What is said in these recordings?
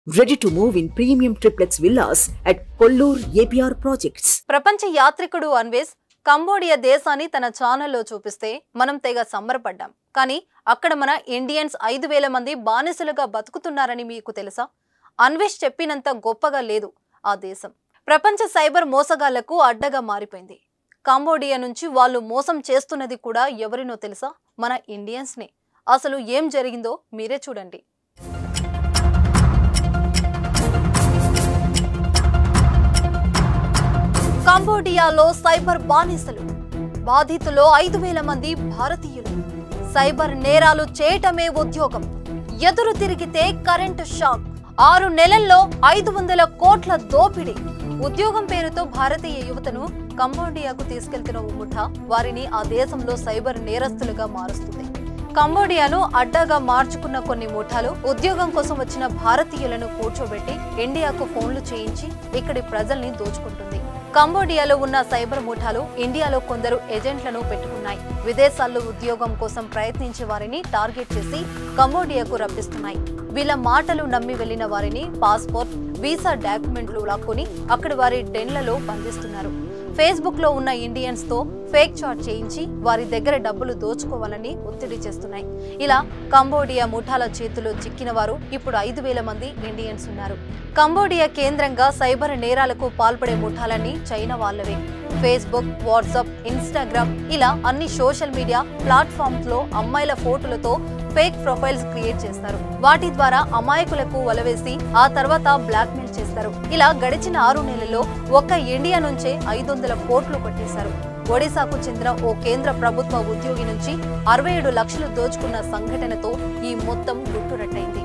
Ready to move in premium triplex villas at Kollur APR projects. ప్రపంచ యాత్రికుడు Anvesh Cambodia దేశాన్ని తన ఛానల్లో చూపిస్తే మనం తెగ సంబరపడ్డాం. కానీ అక్కడ మన ఇండియన్స్ 5000 మంది బానిసలుగా బతుకుతున్నారని మీకు తెలుసా? అన్వేష్ చెప్పినంత గొప్పగా లేదు ఆ దేశం. ప్రపంచ సైబర్ మోసగాళ్లకు అడ్డగా మారిపోయింది. కంబోడియా నుంచి వాళ్ళు మోసం చేస్తున్నది కూడా ఎవరినో తెలుసా? మన ఇండియన్స్నే. అసలు ఏం జరిగిందో మీరే చూడండి. కంబోడియాలో సైబర్ బానిసలు, బాధితులు 5000 మంది భారతీయులు. సైబర్ నేరాలు చేయటమే ఉద్యోగం. ఎదురు తిరిగితే కరెంటు షాక్. 6 నెలల్లో 500 కోట్ల దోపిడీ. ఉద్యోగం పేరుతో భారతీయ యువతను కంబోడియాకు తీసుకెళ్తున్న ముఠా వారిని ఆ దేశంలో సైబర్ నేరస్తులుగా మారుస్తుంది. కంబోడియాను అడ్డాగా మార్చుకున్న కొన్ని ముఠాలు ఉద్యోగం కోసం వచ్చిన భారతీయులను కూర్చోబెట్టి ఇండియాకు ఫోన్లు చేయించి ఇక్కడి ప్రజల్ని దోచుకుంటుంది. కంబోడియాలో ఉన్న సైబర్ ముఠాలు ఇండియాలో కొందరు ఏజెంట్లను పెట్టుకున్నాయి. విదేశాల్లో ఉద్యోగం కోసం ప్రయత్నించే వారిని టార్గెట్ చేసి కంబోడియాకు రప్పిస్తున్నాయి. వీళ్ళ మాటలు నమ్మి వెళ్లిన వారిని పాస్పోర్ట్, వీసా డాక్యుమెంట్లు లాక్కుని అక్కడి వారి డెన్లలో బంధిస్తున్నారు. ఫేస్బుక్ లో ఉన్న ఇండియన్స్ తో ఫేక్ చాట్ చేయించి వారి దగ్గర డబ్బులు దోచుకోవాలని ఒత్తిడి చేస్తున్నాయి. ఇలా కంబోడియా ముఠాల చేతిలో చిక్కిన వారు ఇప్పుడు 5000 మంది ఇండియన్స్ ఉన్నారు. కంబోడియా కేంద్రంగా సైబర్ నేరాలకు పాల్పడే ముఠాలన్నీ చైనా వాళ్ళవే. ఫేస్బుక్, వాట్సాప్, ఇన్స్టాగ్రామ్ ఇలా అన్ని సోషల్ మీడియా ప్లాట్ఫామ్స్ లో అమ్మాయిల ఫోటోలతో ఫేక్ ప్రొఫైల్స్ క్రియేట్ చేస్తారు. వాటి ద్వారా అమాయకులకు వలవేసి ఆ తర్వాత బ్లాక్ మెయిల్ చేస్తారు. ఇలా గడిచిన 6 నెలల్లో ఒక్క ఇండియా నుంచే 500 కోట్లు కొట్టేశారు. ఒడిశాకు చెందిన ఓ కేంద్ర ప్రభుత్వ ఉద్యోగి నుంచి 67 లక్షలు దోచుకున్న సంఘటనతో ఈ మొత్తం గుట్టురట్టయింది.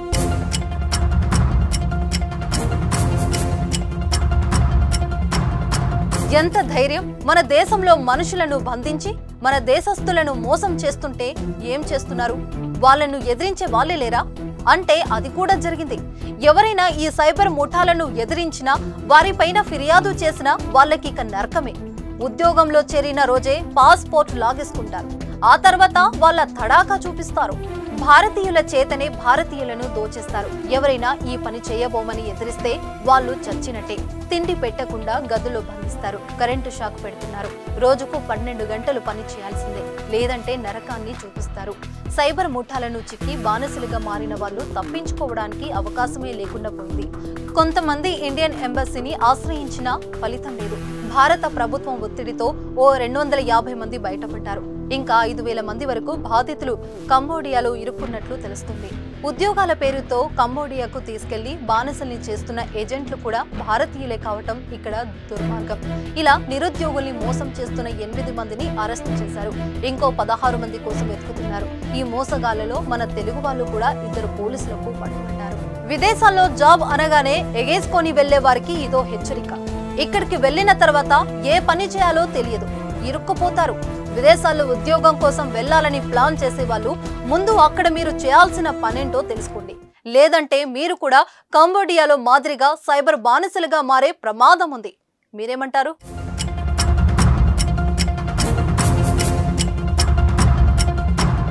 ఎంత ధైర్యం! మన దేశంలో మనుషులను బంధించి మన దేశస్తులను మోసం చేస్తుంటే ఏం చేస్తున్నారు? వాళ్ళను ఎదిరించే వాళ్ళే లేరా? అంటే అది కూడా జరిగింది. ఎవరైనా ఈ సైబర్ ముఠాలను ఎదిరించినా, వారిపైన ఫిర్యాదు చేసినా వాళ్ళకి ఇక నరకమే. ఉద్యోగంలో చేరిన రోజే పాస్పోర్ట్ లాగేసుకుంటారు. ఆ తర్వాత వాళ్ళ తడాకా చూపిస్తారు. భారతీయుల చేతనే భారతీయులను దోచేస్తారు. ఎవరైనా ఈ పని చేయబోమని ఎదిరిస్తే వాళ్ళు చచ్చినట్టే. తిండి పెట్టకుండా గదుల్లో బంధిస్తారు. కరెంటు షాక్ పెడుతున్నారు. రోజుకు 12 గంటలు పని చేయాల్సిందే, లేదంటే నరకాన్ని చూపిస్తారు. సైబర్ ముఠాలను చిక్కి బానిసలుగా మారిన వాళ్ళు తప్పించుకోవడానికి అవకాశమే లేకుండా పోయింది. కొంతమంది ఇండియన్ ఎంబసీని ఆశ్రయించినా ఫలితం లేదు. భారత ప్రభుత్వం ఒత్తిడితో ఓ 250 మంది బయటపడ్డారు. ఇంకా 5000 మంది వరకు బాధితులు కంబోడియాలో ఇరుక్కున్నట్లు తెలుస్తుంది. ఉద్యోగాల పేరుతో కంబోడియాకు తీసుకెళ్లి బానిసల్ని చేస్తున్న ఏజెంట్లు కూడా భారతీయులే కావటం ఇక్కడ దుర్మార్గం. ఇలా నిరుద్యోగుల్ని మోసం చేస్తున్న 8 మందిని అరెస్టు చేశారు. ఇంకో 16 మంది కోసం వెతుకుతున్నారు. ఈ మోసగాళ్లలో మన తెలుగు వాళ్ళు కూడా 2 పోలీసులకు పట్టుబడ్డారు. విదేశాల్లో జాబ్ అనగానే ఎగేసుకొని వెళ్లే వారికి ఇదో హెచ్చరిక. ఇక్కడికి వెళ్లిన తర్వాత ఏ పని చేయాలో తెలియదు, ఇరుక్కుపోతారు. విదేశాల్లో ఉద్యోగం కోసం వెళ్లాలని ప్లాన్ చేసే వాళ్ళు ముందు అక్కడ మీరు చేయాల్సిన పనేంటో తెలుసుకోండి. లేదంటే మీరు కూడా కంబోడియాలో మాదిరిగా సైబర్ బానిసలుగా మారే ప్రమాదం ఉంది. మీరేమంటారు?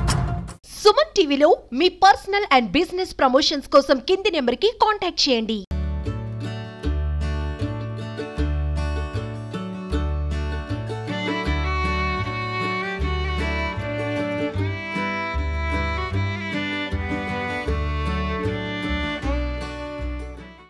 సుమన్ టీవీలో మీ పర్సనల్ అండ్ బిజినెస్ ప్రమోషన్స్ కోసం కింది నెంబర్కి కాంటాక్ట్ చేయండి.